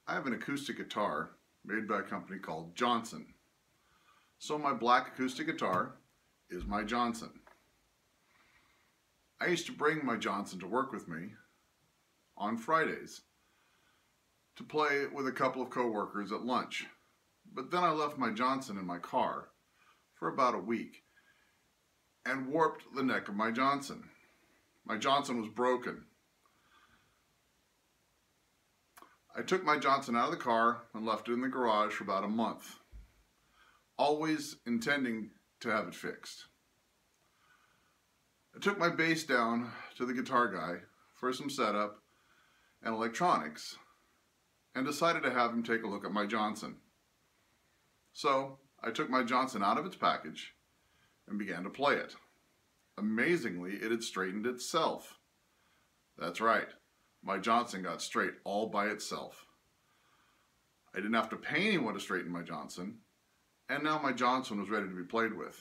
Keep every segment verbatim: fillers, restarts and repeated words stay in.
I have an acoustic guitar made by a company called Johnson. So my black acoustic guitar is my Johnson. I used to bring my Johnson to work with me on Fridays to play with a couple of co-workers at lunch. But then I left my Johnson in my car for about a week and warped the neck of my Johnson. My Johnson was broken. I took my Johnson out of the car and left it in the garage for about a month, always intending to have it fixed. I took my bass down to the guitar guy for some setup and electronics and decided to have him take a look at my Johnson. So I took my Johnson out of its package and began to play it. Amazingly, it had straightened itself. That's right. My Johnson got straight all by itself. I didn't have to pay anyone to straighten my Johnson, and now my Johnson was ready to be played with.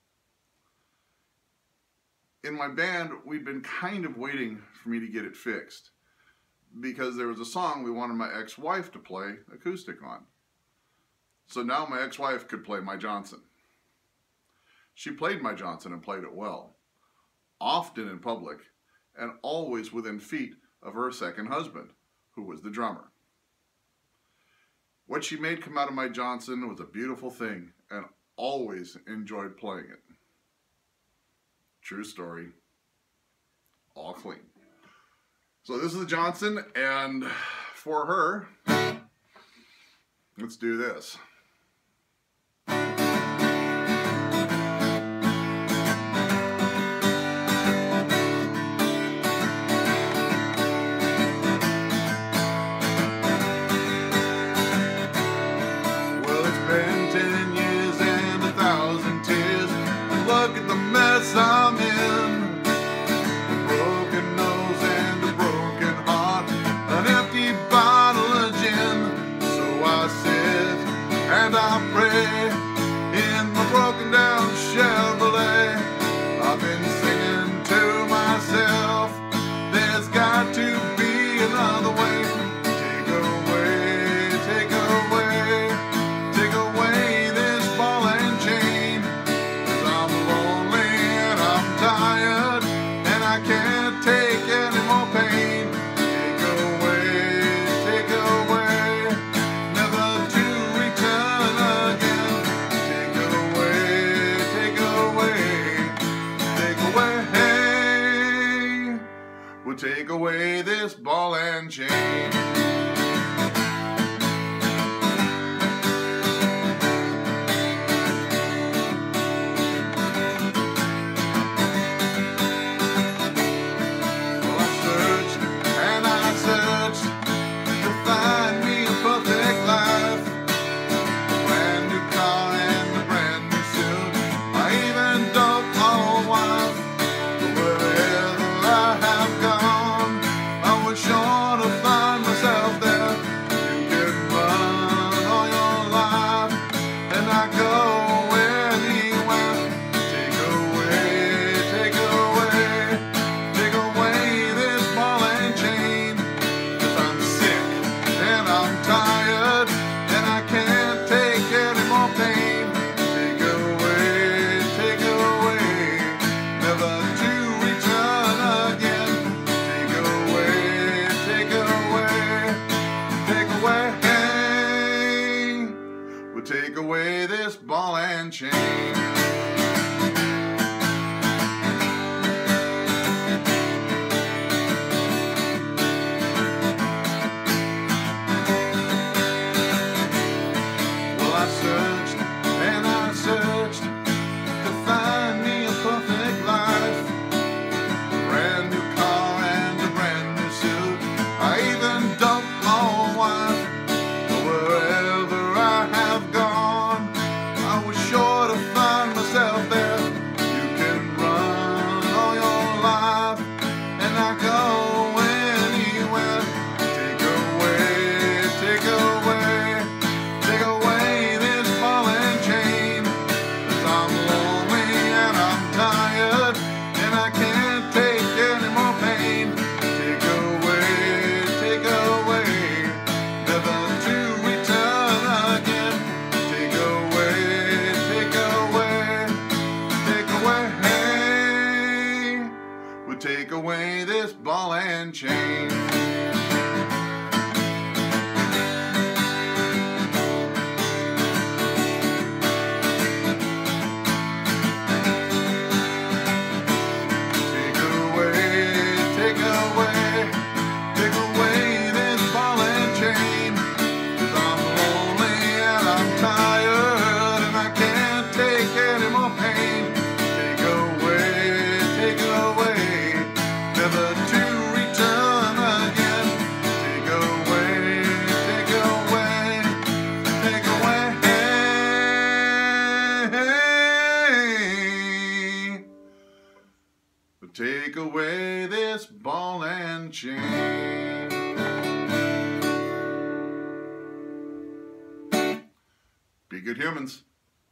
In my band, we'd been kind of waiting for me to get it fixed because there was a song we wanted my ex-wife to play acoustic on. So now my ex-wife could play my Johnson. She played my Johnson and played it well, often in public, and always within feet of her second husband, who was the drummer. What she made come out of my Johnson was a beautiful thing, and always enjoyed playing it. True story. All clean. So this is the Johnson, and for her, let's do this. Look at the mess I'm in. A broken nose and a broken heart, an empty bottle of gin. So I sit and I pray in my broken down Chevrolet. I've been singing to myself, there's got to be another way. Take away, take away, take away this ball and chain. Tired and I can't take any more pain. Take away, take away, never to return again. Take away, take away, take away. We'll take away this ball and chain. Take away this ball and chain. Well, I searched and I searched to find me a perfect life, a brand new car and a brand new suit. I even dumped my old wife. Wherever I have gone, I was sure to find myself good humans.